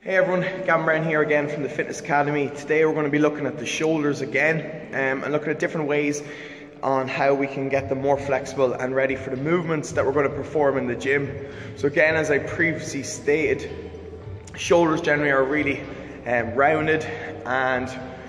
Hey everyone, Gavin Brown here again from the Fitness Academy. Today we're going to be looking at the shoulders again and looking at different ways on how we can get them more flexible and ready for the movements that we're going to perform in the gym. So again, as I previously stated, shoulders generally are really rounded, and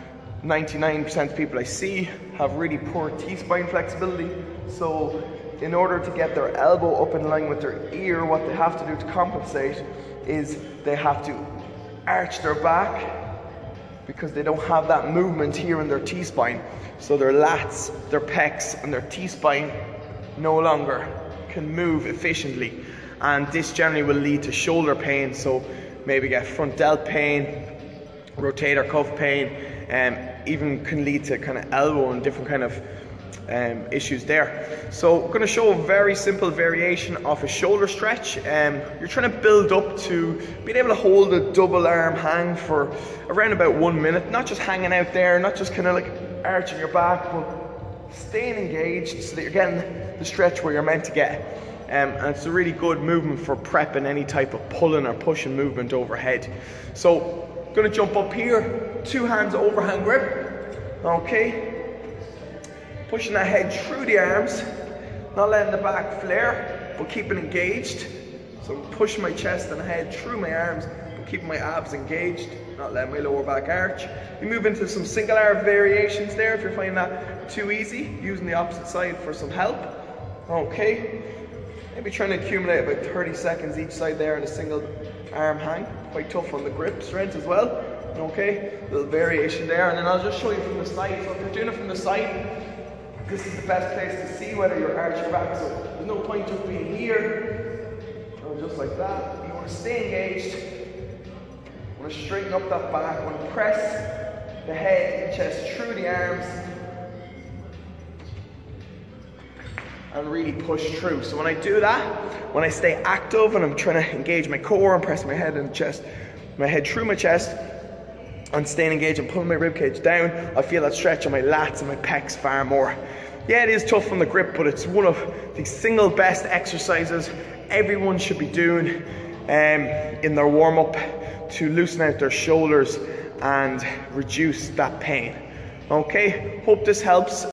99% of people I see have really poor T-spine flexibility. So in order to get their elbow up in line with their ear, what they have to do to compensate is they have to arch their back, because they don't have that movement here in their T-spine. So their lats, their pecs and their T-spine no longer can move efficiently, and this generally will lead to shoulder pain. So maybe get front delt pain, rotator cuff pain, and even can lead to kind of elbow and different kind of issues there. So I'm going to show a very simple variation of a shoulder stretch. You're trying to build up to being able to hold a double arm hang for around about 1 minute, not just hanging out there, not just kind of like arching your back, but staying engaged so that you're getting the stretch where you're meant to get. And it's a really good movement for prepping any type of pulling or pushing movement overhead. So I'm going to jump up here, 2 hands overhand grip, okay, pushing that head through the arms, not letting the back flare, but keeping engaged. So I'm pushing my chest and head through my arms, but keeping my abs engaged, not letting my lower back arch. You move into some single arm variations there if you're finding that too easy, using the opposite side for some help. Okay, maybe trying to accumulate about 30 seconds each side there in a single arm hang. Quite tough on the grip strength as well. Okay, little variation there, and then I'll just show you from the side. So if you're doing it from the side, this is the best place to see whether you're arching your back. So there's no point just being here, or just like that. You want to stay engaged. You want to straighten up that back. You want to press the head and chest through the arms, and really push through. So when I do that, when I stay active and I'm trying to engage my core and press my head and chest, my head through my chest, and staying engaged and pulling my ribcage down, I feel that stretch on my lats and my pecs far more. Yeah, it is tough on the grip, but it's one of the single best exercises everyone should be doing in their warm-up to loosen out their shoulders and reduce that pain. Okay, hope this helps.